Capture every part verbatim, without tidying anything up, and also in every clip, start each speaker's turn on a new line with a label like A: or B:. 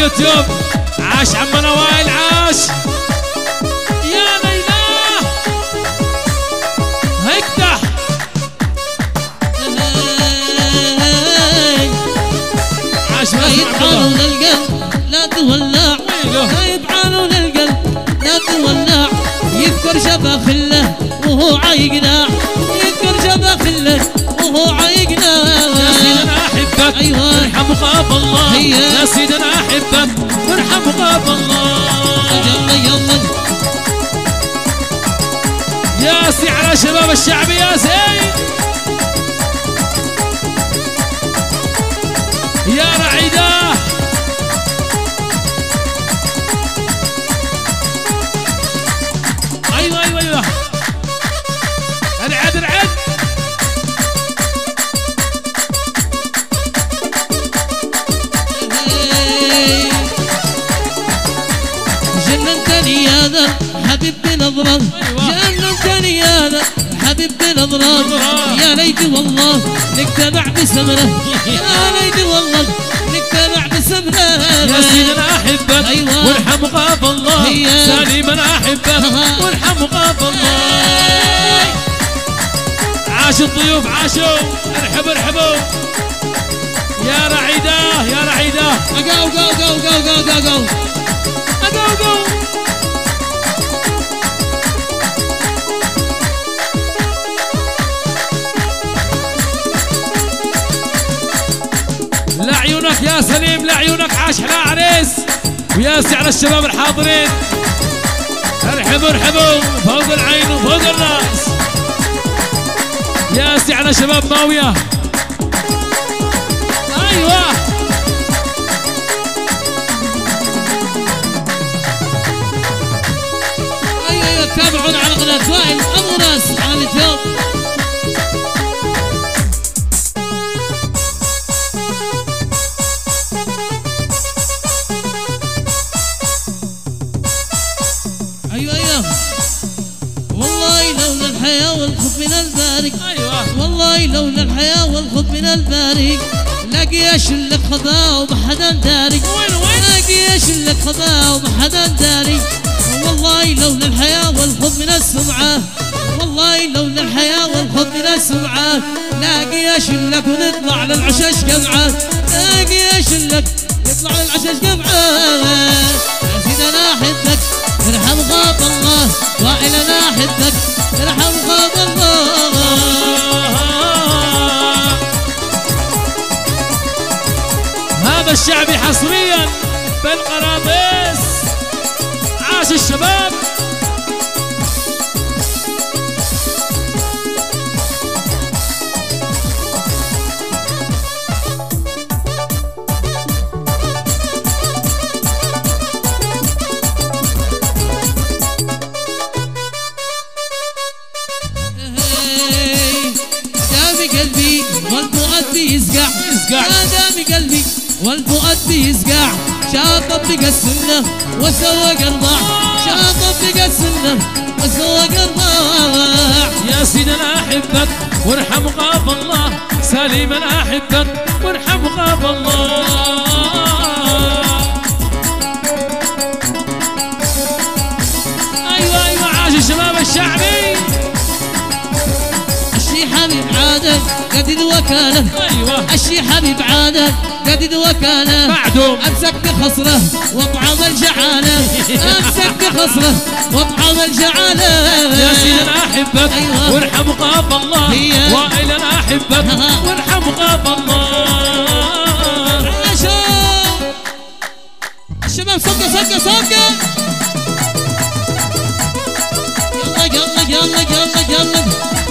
A: اليوتيوب. عاش عمنا وائل عاش يا ليلى اكدح. عاش
B: لا يبعانوا للقلب لا تولع، لا يبعانوا للقلب لا تولع. يذكر شبا خله وهو عايقنا، يذكر شبا خله وهو عايقنا.
A: يا سيدي انا احبك
B: ايوه
A: ارحم وخاف الله.
B: هي.
A: يا سيدي انا احبك ارحم وخاف الله.
B: يلا يلا
A: يا سي على شباب الشعب يا سي يا رعيده. ايوه ايوه ايوه ارعد ارعد.
B: جننتني يا ذا حبيب بنظرة، جننتني يا ذا حبيب بنظرة. يا ليت والله نجتمع بسمرة، يا ليت والله نجتمع بسمرة.
A: يا سيدي انا احبك
B: أيوة.
A: وارحم وخاف الله.
B: هي.
A: سليم انا احبك وارحم وخاف الله. عاش الضيوف عاشوا ارحبوا ارحبوا يا رعيده يا رعيده.
B: أقاو قاو قاو قاو قاو قاو قاو
A: أقو أقو. لعيونك يا سليم لعيونك. عاش حلا عريس وياسي على الشباب الحاضرين. ارحبوا ارحبوا فوق العين وفوق الراس. ياسي على شباب ماويه. ايوه
B: أيوة أيوة تابعونا على قناة وائل أبو ناس على اليوتيوب. أيوة أيوة والله لولا الحياة والخوف من الباري،
A: ايوه
B: والله لولا الحياة والخوف من الباري. لاقي اشلك خضاء وما حدا داري،
A: وين وين
B: لاقي اشلك خضاء وما حدا داري. والله لولا الحياة والخوف من السمعة، والله لولا الحياة والخوف من السمعة. لاقي اشلك ونطلع للعشاش جمعة، لاقي اشلك نطلع للعشاش جمعة. يا سيدي انا احبك ارحم غاب الله. وائل انا احبك ارحم غاب الله.
A: هذا الشعبي حصريا بالقراطيس. عاش الشباب.
B: دامي قلبي والفؤاد بيسقع،
A: يسقع.
B: يا دامي قلبي والفؤاد بيسقع. شاطب بقى السنة وسوى قرضاع، شاطب بقى السنة وسوى قرضاع.
A: يا سيدي انا احبك وارحم وخاف الله. سليم انا احبك وارحم وخاف الله. ايوه ايوه عاش الشباب الشعبي.
B: الشي حبيب عادة قدد وكالة،
A: ايوه
B: الشي حبيب عادة قدد وكالة.
A: بعدهم
B: امسك بخصره واطعم الجعانة، امسك بخصره واطعم الجعانة.
A: يا سيدي انا احبك
B: أيوة.
A: وارحم وخاف الله.
B: هي.
A: وائل انا احبك وارحم وخاف الله.
B: عاشوا الشباب صقة صقة صقة. يلا يلا يلا يلا يلا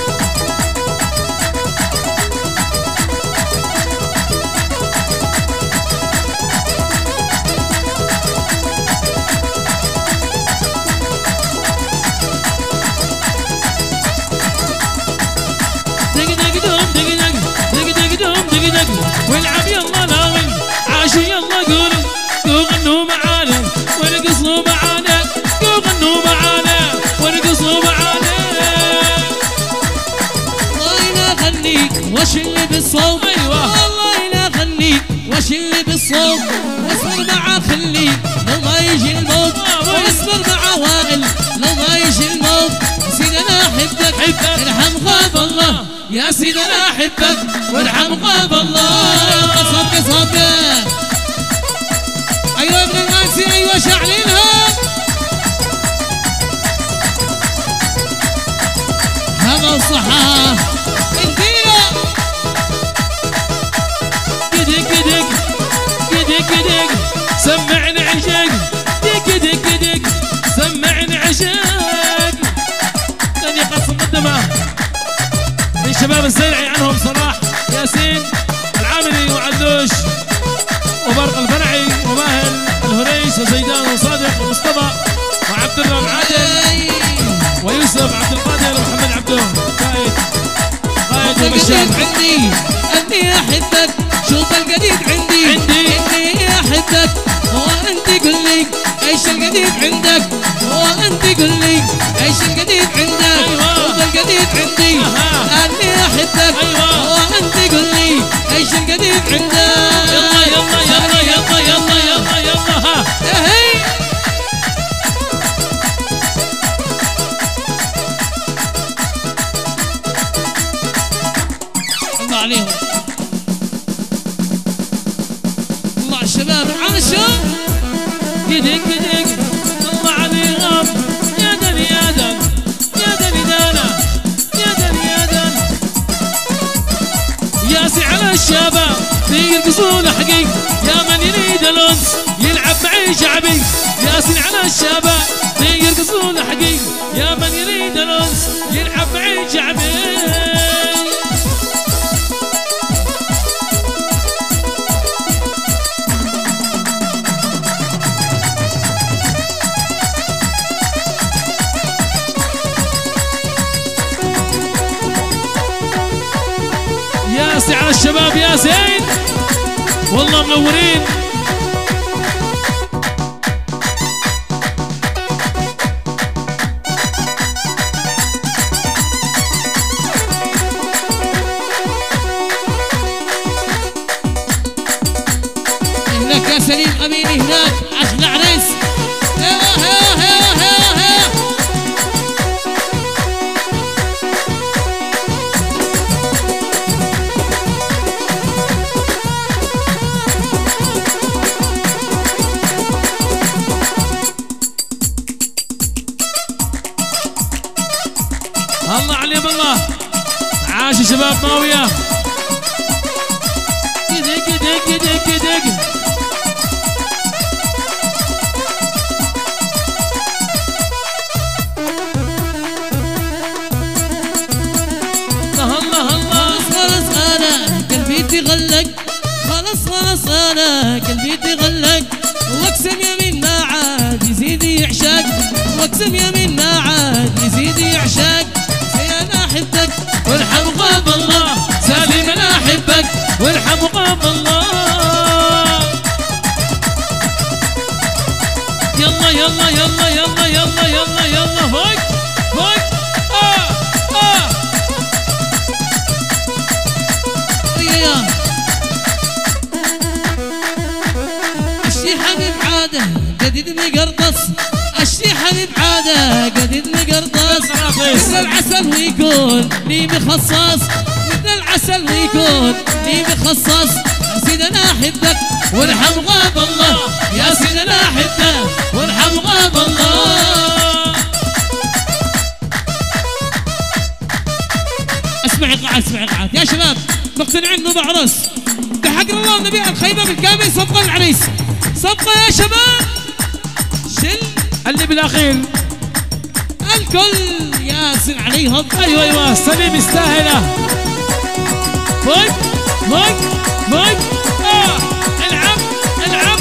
A: والعب يلا ناوي. عاشوا يلا قولوا قو غنوا معانا ورقصوا معانا. قو غنوا معانا ورقصوا معانا.
B: والله لا اغنيك واشل بالصوت،
A: أيوة.
B: والله لا اغنيك واشل بالصوت واصبر مع خلي لو ما يجي الموت واصبر مع وائل لو ما يجي الموت يا سيدي انا احبك ارحم غاب الله يا سيدي انا احبك وارحم غاب الله قصبك صبك ايوه ابن الناسي ايوه شعلينها هذا الصحة انتينا
A: كدك كدك كدك كدك سمعني عشق دك دك دك سمعني عشق ثاني قسم قدمه للشباب الزرعي عنهم صلاح ياسين العامري وعدوش وبرق الفرعي وماهر الهريش وزيدان وصادق ومصطفى وعبد الله العادل ويوسف عبد القادر ومحمد عبدو قائد قائد ومشان
B: عندي اني احبك شوف الجديد عندي
A: عندي
B: اني احبك هو انت قل لي ايش الجديد عندك هو انت قل لي ايش الجديد عندك
A: أيوة.
B: شوف الجديد عندي
A: أها.
B: اني احبك
A: أيوة.
B: هو انت قل لي ايش الجديد عندك
A: يلا يلا يلا يلا يلا يلا يلا ها
B: هي الله عليهم الله الشباب عاشوا
A: كدك كدك الله عليهم يا دن يا دن يا دن دانا يا دن يا دن ياسي على الشباب يرقصون حقيق يا من يريد الانس يلعب معي شعبي ياسين على الشباب يرقصون حقيق يا من يريد الانس يلعب معي شعبي ياسي على الشباب يا زين والله منورين
B: هناك يا سليم امين هناك عشان عريس هيا هيا هيا هيا هيا
A: الله عليهم الله عاش شباب ماوية كدك كدك كدك كدك الله الله الله
B: خلاص انا قلبي تغلق خلاص خلاص انا قلبي تغلق واقسم يمين ما عاد يزيد يعشق واقسم يمين ما عاد يزيد يعشق زي انا احبك
A: وارحم غاب الله سالم انا احبك وارحم غاب الله يلا يلا يلا يلا يلا يلا يلا فوق فوق اه اه
B: يا اشتي حبيب عاده جديد مقرطص اشتي حبيب عاده جديد مقرطص مثل العسل ويكون لي مخصص مثل العسل ويكون لي مخصص يا سيدي انا احبك
A: وارحم غاب الله يا سيدي انا احبك وارحم غاب الله
B: اسمعي قاعد اسمعي قاعد يا شباب مقتنعين انه بعرس بحق الله النبي الخيمه بالكامل صفقه العريس صفقه يا شباب شل
A: اللي بالاخير
B: الكل ياسن عليهم
A: ايوه ايوه سليم يستاهله فوق فوق فوق اه العب العب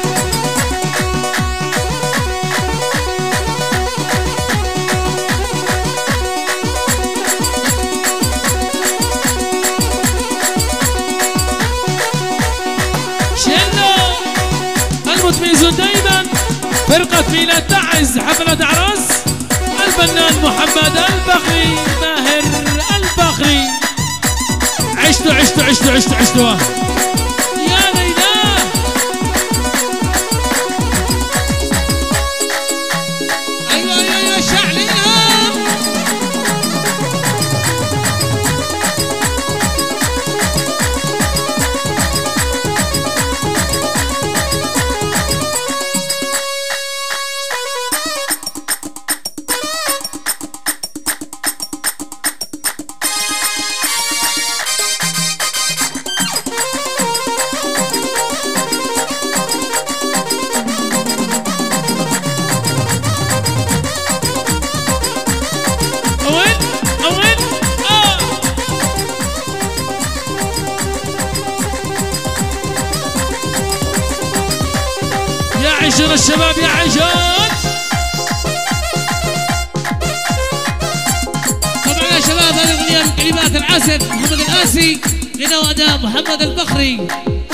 A: شلو المتميزون دايما فرقة ميلاد تعز حفلة عرس الفنان محمد البخري ماهر البخري عشتوا عشتوا عشتوا عشتوا عشتوا يا ليلى يعيشون الشباب يعيشون.
B: طبعا يا شباب هذه الاغنيه من كلمات العازف محمد الآسي، غنى واداء محمد البخري.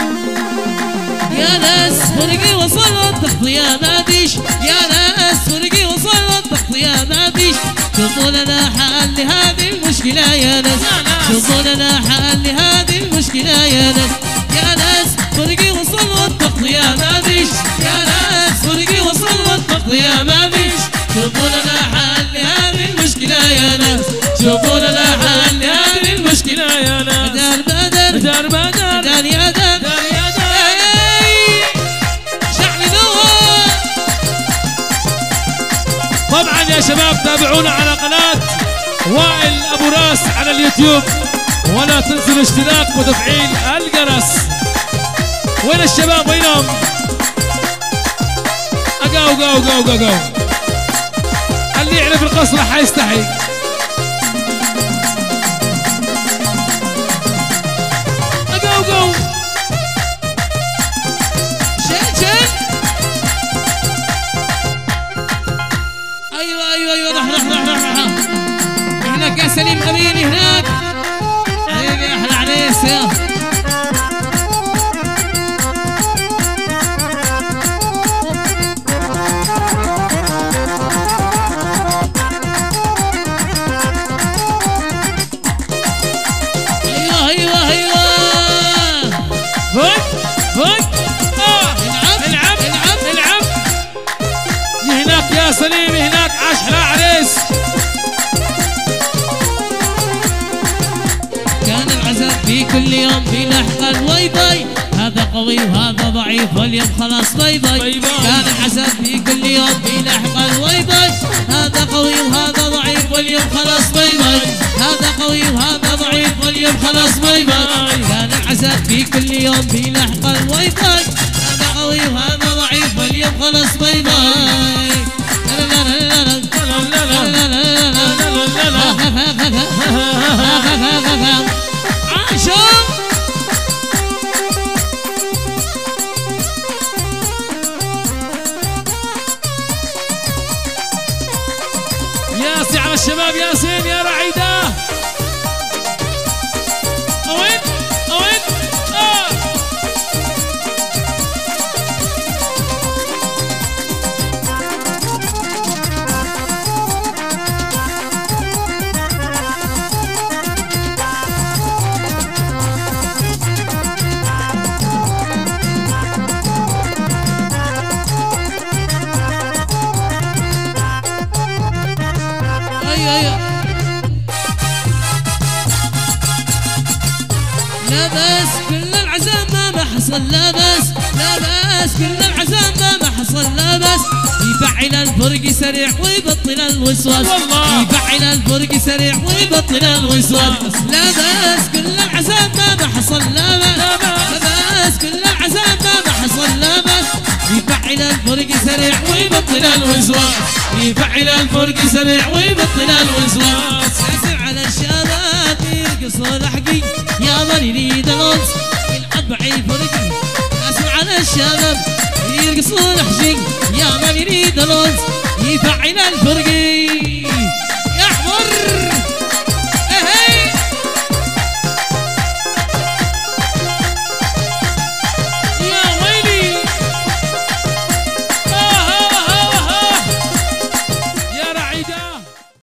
B: يا ناس فرقي وصل الضغط يا ما فيش، يا ناس فرقي وصل الضغط يا ما فيش، شوفوا لنا حل لهذه المشكلة يا ناس، شوفوا لنا حل لهذه المشكلة يا ناس، يا ناس فرقي وصل الضغط يا ما فيش، يا ناس فرقي وصل الضغط يا ما فيش، شوفوا لنا حل لهذه المشكلة يا ناس،
A: شوفوا لنا حل لهذه المشكلة يا ناس.
B: دار بدر
A: دار بدر
B: دار يا دار
A: دار يا دار. طبعا يا شباب تابعونا على قناة وائل ابو راس على اليوتيوب، ولا تنسوا الاشتراك وتفعيل الجرس. وين الشباب وينهم؟ اقاو قاو قاو قاو قاو. اللي يعرف القصر حيستحي. اقاو قاو.
B: شن شن. ايوه ايوه ايوه رح رح رح رح رح. هناك يا سليم غبيني هناك. ايوه يا احلى عريس يا. ايوه ايوه ايوه.
A: هوي هوي. اه
B: العب
A: العب
B: العب
A: العب. هناك يا سليم هناك عاش حلا عريس.
B: كان العذاب في كل يوم في لحظة الواي فاي، هذا قوي وهذا ضعيف واليوم خلاص باي باي.
A: باي باي.
B: كان العذاب في كل يوم في لحظة الواي فاي، هذا قوي وهذا ضعيف واليوم خلاص باي باي، هذا قوي وهذا ضعيف واليوم خلاص باي باي. كان العذاب في كل يوم في لحظة الواي فاي، هذا قوي وهذا ضعيف واليوم خلاص باي باي. لا لا لا لا لا
A: لا لا لا لا لا لا لا.
B: عاشوا
A: ياسي على الشباب ياسين يا رعيدة. وين وين اه.
B: ايوه ايوه. لا بس كل العزام ما ما حصل، لا بس لا بس كل العزام ما ما حصل، لا بس يفعل الفرق سريع ويبطل الوسواس،
A: والله.
B: يفعل الفرق سريع ويبطل الوسواس. لا بس كل العزام ما ما حصل، لا بس
A: لا بس.
B: لا بس كل العزام ما ما حصل، لا بس يفعل الفرق سريع ويبطل الوسواس،
A: يفعل الفرق سريع ويبطل الوسواس.
B: ياسر على الشباب يرقصوا لحقي يا من يريد الأنس يلعب بعيد فرقي. ياسر على الشباب يرقصوا لحقي يا من يريد الأنس يفعل الفرقي. يا حمر